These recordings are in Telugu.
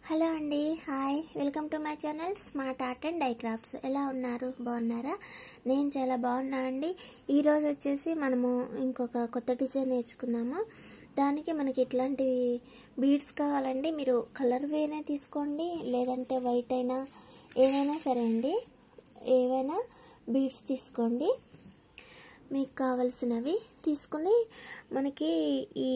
హలో అండి, hi, welcome to my channel smart art and DIY crafts. ఎలా ఉన్నారు? బాగున్నారా? నేను చాలా బాగున్నా అండి. ఈరోజు వచ్చేసి మనము ఇంకొక కొత్త డిజైన్ నేర్చుకుందాము. దానికి మనకి ఇట్లాంటి బీడ్స్ కావాలండి. మీరు కలర్ వేనే తీసుకోండి, లేదంటే వైట్ అయినా ఏదైనా సరే అండి. ఏవైనా బీడ్స్ తీసుకోండి, మీకు కావాల్సినవి తీసుకొని మనకి ఈ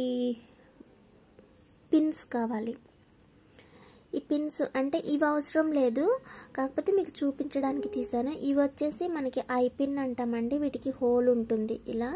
పిన్స్ కావాలి. ఈ పిన్స్ అంటే ఇవి అవసరం లేదు, కాకపోతే మీకు చూపించడానికి తీసాను. ఇవి వచ్చేసి మనకి ఐ పిన్ అంటామండి. వీటికి హోల్ ఉంటుంది ఇలా.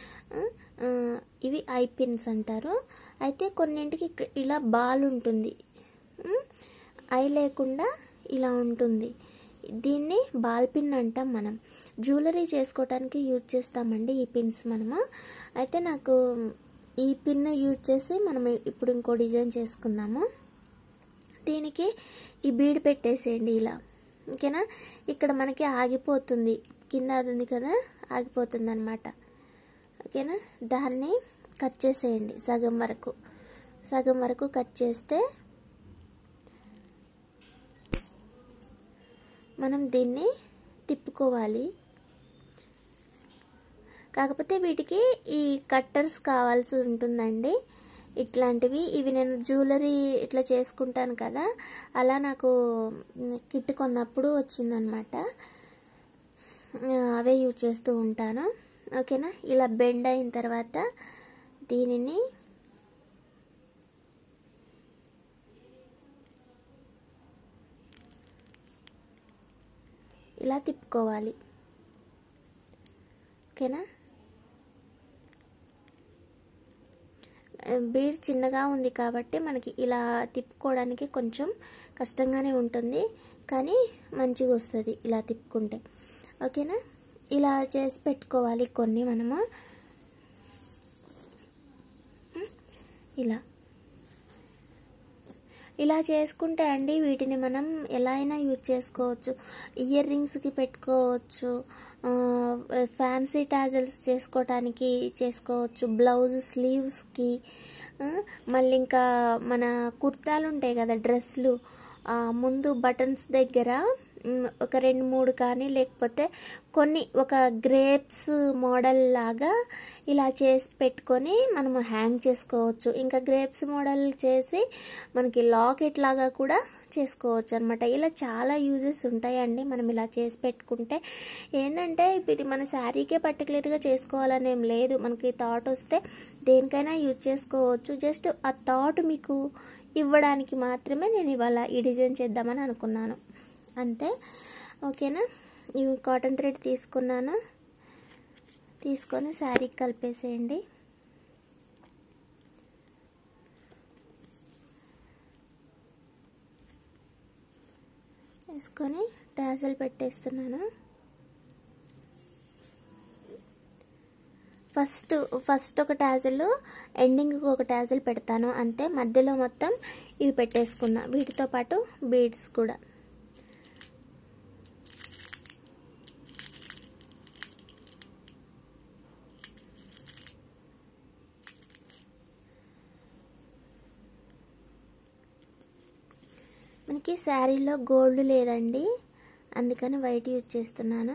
ఇవి ఐ పిన్స్ అంటారు. అయితే కొన్నింటికి ఇలా బాల్ ఉంటుంది, ఐ లేకుండా ఇలా ఉంటుంది. దీన్ని బాల్ పిన్ అంటాం. మనం జ్యువెలరీ చేసుకోవడానికి యూజ్ చేస్తామండి ఈ పిన్స్ మనము. అయితే నాకు ఈ పిన్ యూజ్ చేసి మనం ఇప్పుడు ఇంకో డిజైన్ చేసుకుందాము. దీనికి ఈ బీడ్ పెట్టేసేయండి ఇలా, ఓకేనా. ఇక్కడ మనకి ఆగిపోతుంది, కింద అది ఉంది కదా, ఆగిపోతుంది అన్నమాట, ఓకేనా. దాన్ని కట్ చేసేయండి సగం వరకు కట్ చేస్తే మనం దీన్ని తిప్పుకోవాలి. కాకపోతే వీటికి ఈ కట్టర్స్ కావాల్సి ఉంటుందండి. ఇట్లాంటివి ఇవి నేను జ్యువెలరీ ఇట్లా చేసుకుంటాను కదా, అలా నాకు కిట్ కొన్నప్పుడు వచ్చిందనమాట. అవే యూజ్ చేస్తూ ఉంటాను, ఓకేనా. ఇలా బెండ్ అయిన తర్వాత దీనిని ఇలా తిప్పుకోవాలి, ఓకేనా. బీడ్ చిన్నగా ఉంది కాబట్టి మనకి ఇలా తిప్పుకోవడానికి కొంచెం కష్టంగానే ఉంటుంది, కానీ మంచిగా వస్తుంది ఇలా తిప్పుకుంటే, ఓకేనా. ఇలా చేసి పెట్టుకోవాలి కొన్ని మనము. ఇలా చేసుకుంటే అండి వీటిని మనం ఎలా అయినా యూజ్ చేసుకోవచ్చు. ఇయర్ రింగ్స్కి పెట్టుకోవచ్చు, ఫ్యాన్సీ టాజల్స్ చేసుకోవచ్చు, బ్లౌజ్ స్లీవ్స్కి, మళ్ళీ ఇంకా మన కుర్తాలు ఉంటాయి కదా, డ్రెస్లు ముందు బటన్స్ దగ్గర ఒక 2-3 కానీ, లేకపోతే కొన్ని ఒక గ్రేప్స్ మోడల్ లాగా ఇలా చేసి పెట్టుకొని మనము హ్యాంగ్ చేసుకోవచ్చు. ఇంకా గ్రేప్స్ మోడల్ చేసి మనకి లాకెట్ లాగా కూడా చేసుకోవచ్చు అనమాట. ఇలా చాలా యూజెస్ ఉంటాయండి మనం ఇలా చేసి పెట్టుకుంటే. ఏంటంటే ఇది మన శారీకే పర్టికులర్గా చేసుకోవాలని ఏం లేదు, మనకి థాట్ వస్తే దేనికైనా యూజ్ చేసుకోవచ్చు. జస్ట్ ఆ థాట్ మీకు ఇవ్వడానికి మాత్రమే నేను ఇవాళ ఈ డిజైన్ చేద్దామని అనుకున్నాను, అంతే, ఓకేనా. ఇవి కాటన్ థ్రెడ్ తీసుకున్నాను, తీసుకొని శారీకి కలిపేసేయండి. వేసుకొని టాజల్ పెట్టేస్తున్నాను. ఫస్ట్ ఒక టాజల్, ఎండింగ్కి ఒక టాజల్ పెడతాను అంతే. మధ్యలో మొత్తం ఇవి పెట్టేసుకున్నా, వీటితో పాటు బీడ్స్ కూడా. మనకి శారీలో గోల్డ్ లేదండి, అందుకని వైట్ యూజ్ చేస్తున్నాను.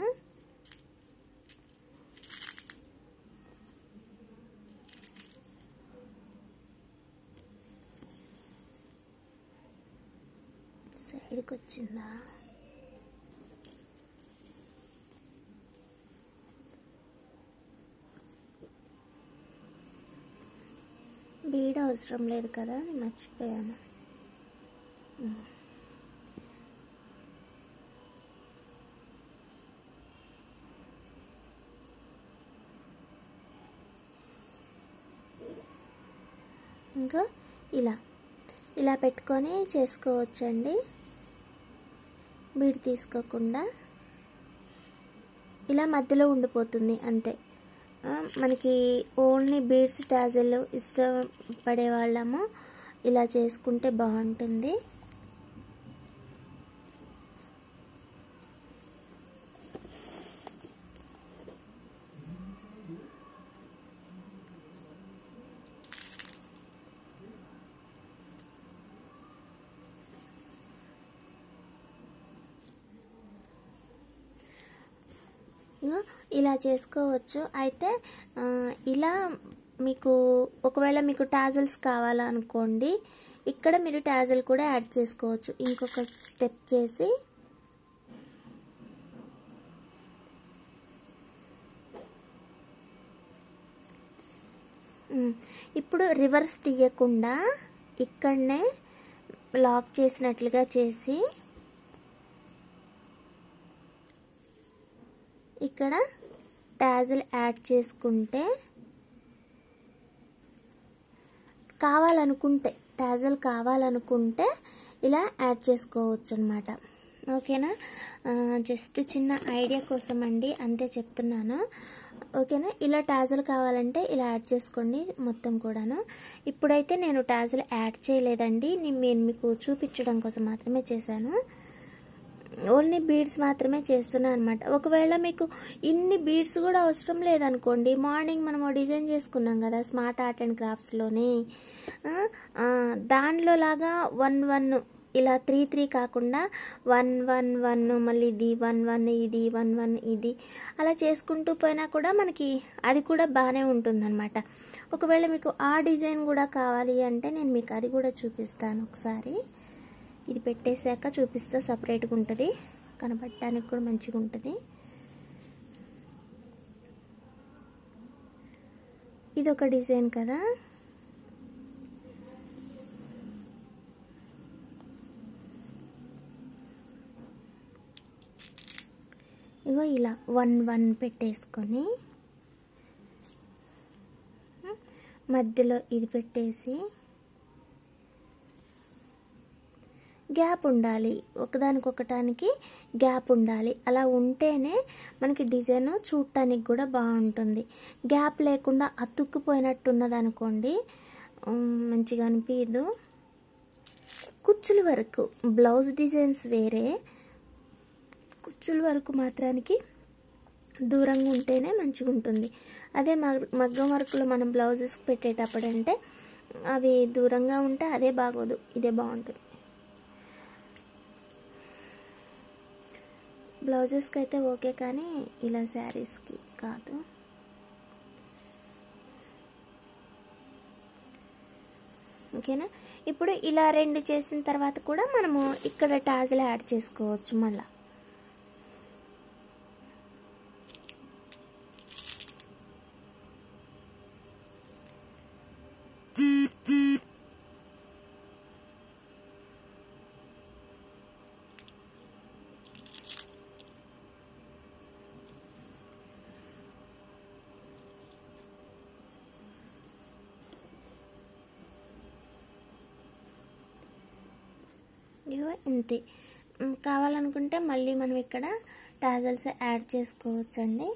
సైడ్కి వచ్చిందా? బీడ్ అవసరం లేదు కదా, నేను మర్చిపోయాను. ఇంకా ఇలా పెట్టుకొని చేసుకోవచ్చండి, బీడ్ తీసుకోకుండా. ఇలా మధ్యలో ఉండిపోతుంది అంతే. మనకి ఓన్లీ బీడ్స్ టాజల్ ఇష్టపడే వాళ్ళము ఇలా చేసుకుంటే బాగుంటుంది. ఇగో ఇలా చేసుకోవచ్చు. అయితే ఇలా మీకు ఒకవేళ మీకు టాజల్స్ కావాలనుకోండి, ఇక్కడ మీరు టాజల్ కూడా యాడ్ చేసుకోవచ్చు. ఇంకొక స్టెప్ చేసి ఇప్పుడు రివర్స్ తీయకుండా ఇక్కడనే లాక్ చేసినట్లుగా చేసి ఇక్కడ టాజల్ యాడ్ చేసుకుంటే, టాజల్ కావాలనుకుంటే ఇలా యాడ్ చేసుకోవచ్చు అన్నమాట. ఓకేనా? జస్ట్ చిన్న ఐడియా కోసం అండి, అంతే చెప్తున్నాను. ఓకేనా? ఇలా టాజల్ కావాలంటే ఇలా యాడ్ చేసుకోండి మొత్తం కూడాను. ఇప్పుడైతే నేను టాజల్ యాడ్ చేయలేదండి, నేను మీకు చూపించడం కోసం మాత్రమే చేశాను. ఓన్లీ బీడ్స్ మాత్రమే చేస్తున్నాను అనమాట. ఒకవేళ మీకు ఇన్ని బీడ్స్ కూడా అవసరం లేదనుకోండి, మార్నింగ్ మనము డిజైన్ చేసుకున్నాం కదా స్మార్ట్ ఆర్ట్ అండ్ క్రాఫ్ట్స్లోని, దానిలో లాగా 1-1 ఇలా 3-3 కాకుండా 1-1-1 మళ్ళీ ఇది 1-1 ఇది 1-1 ఇది అలా చేసుకుంటూ పోయినా కూడా మనకి అది కూడా బాగానే ఉంటుందన్నమాట. ఒకవేళ మీకు ఆ డిజైన్ కూడా కావాలి అంటే నేను మీకు అది కూడా చూపిస్తాను. ఒకసారి ఇది పెట్టేశాక చూపిస్తా, సపరేట్గా ఉంటుంది, కనపడటానికి కూడా మంచిగా ఉంటుంది. ఇది ఒక డిజైన్ కదా, ఇగో ఇలా 1-1 పెట్టేసుకొని మధ్యలో ఇది పెట్టేసి గ్యాప్ ఉండాలి, ఒకదానికొకటానికి గ్యాప్ ఉండాలి. అలా ఉంటేనే మనకి డిజైన్ చూడటానికి కూడా బాగుంటుంది. గ్యాప్ లేకుండా అతుక్కుపోయినట్టు ఉన్నదనుకోండి మంచిగా అనిపించదు. కుచ్చుల వరకు బ్లౌజ్ డిజైన్స్ వేరే, కుచ్చుల వరకు మాత్రానికి దూరంగా ఉంటేనే మంచిగా ఉంటుంది. అదే మగ్గం వర్క్లో మనం బ్లౌజెస్కి పెట్టేటప్పుడు అంటే అవి దూరంగా ఉంటే అదే బాగోదు, ఇదే బాగుంటుంది. బ్లౌజెస్కి అయితే ఓకే, కానీ ఇలా శారీస్కి కాదు. ఓకేనా? ఇప్పుడు ఇలా 2 చేసిన తర్వాత కూడా మనము ఇక్కడ టాజల్ యాడ్ చేసుకోవచ్చు మళ్ళా. ఇగో ఇంతే. కావాలనుకుంటే మళ్ళీ మనం ఇక్కడ టాజల్స్ యాడ్ చేసుకోవచ్చండి.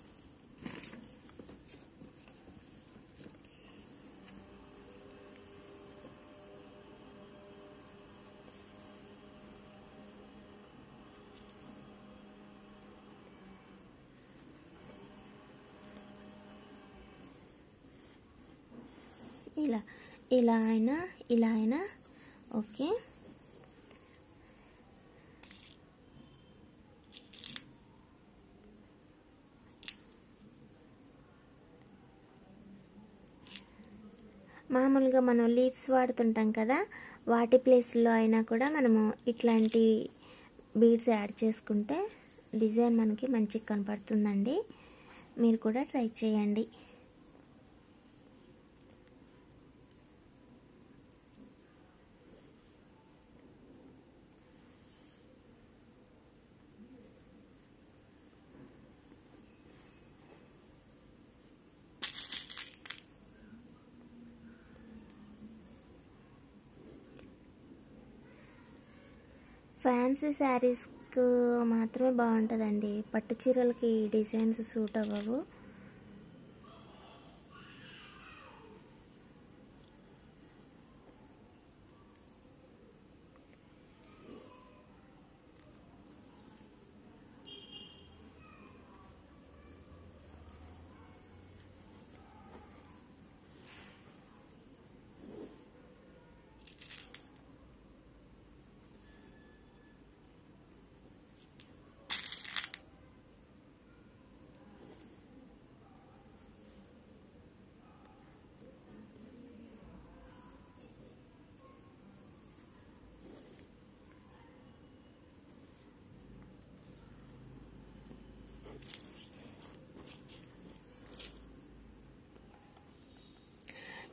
ఇలా అయినా ఓకే. మామూలుగా మనం లీవ్స్ వాడుతుంటాం కదా, వాటి ప్లేస్లో అయినా కూడా మనము ఇట్లాంటి బీడ్స్ యాడ్ చేసుకుంటే డిజైన్ మనకి మంచిగా కనపడుతుందండి. మీరు కూడా ట్రై చేయండి. ఫ్యాన్సీ శారీస్కు మాత్రమే బాగుంటుందండి, పట్టు చీరలకి డిజైన్స్ సూట్ అవ్వవు.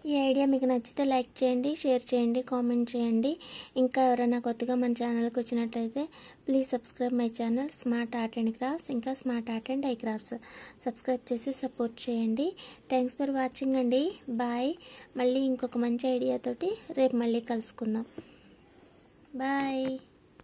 ఈ ఐడియా మీకు నచ్చితే లైక్ చేయండి, షేర్ చేయండి, కామెంట్ చేయండి. ఇంకా ఎవరైనా కొత్తగా మన ఛానల్కి వచ్చినట్లయితే please subscribe my channel smart art and crafts, ఇంకా smart art and I crafts. Subscribe చేసి సపోర్ట్ చేయండి. థ్యాంక్స్ ఫర్ వాచింగ్ అండి. బాయ్. మళ్ళీ ఇంకొక మంచి ఐడియాతోటి రేపు మళ్ళీ కలుసుకుందాం. బాయ్.